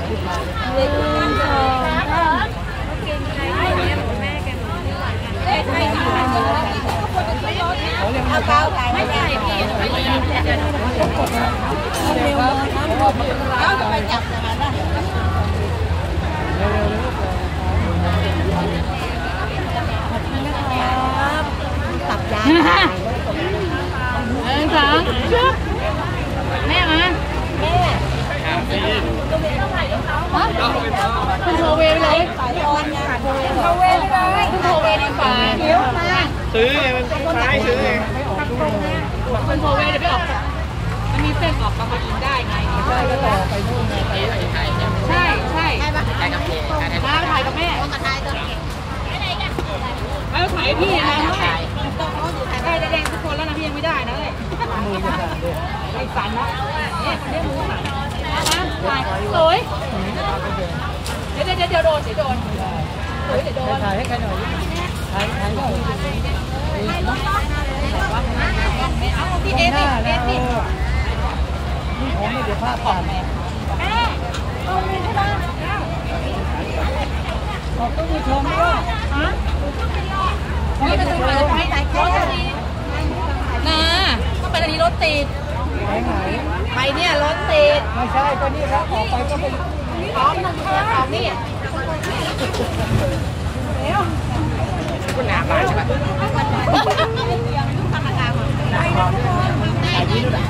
เอาเก้าไก่ไม่ใช่พี่เอาจะไปจับนะตับยาสองแม่มาแม่คุณโทรเวไปเลยโทรเวเลยคุณโทรเวดีกว่าเดี๋ยวมาซื้อไงมันใช้ซื้อไงคุณโทรเวเดี๋ยวไปออกมันมีเส้นออกประมาณอินได้ไงใช่ก็ต่อไปนู่นไงไปใช่ใช่ใช่กับพี่มาถ่ายกับแม่มาถ่ายตัวเองมาถ่ายพี่นะได้แดงทุกคนแล้วนะพี่ยังไม่ได้นะเลยมือจะสั่นเลยไอ้สั่นนะเนี่ยคนนี้มือสั่นนะถ่ายสวยเดี๋ยวโดนเดี๋ยวโดนสวยเดี๋ยวโดนถ่ายให้ใครหน่อยถ่ายหน่อยเอาพี่เอสินี่ผมไม่เดี๋ยวภาพตัดแม่เอามีใช่ไหมบอกต้องมีชมด้วยฮะนี่จะถ่ายไปไหนรถติดนะก็ไปตอนนี้รถติดไปเนี่ยรถติดไม่ใช่ก็นี่ครับออกไปก็เป็นพร้อมนะพร้อมนี่คุณหนาบ้านใช่ไหม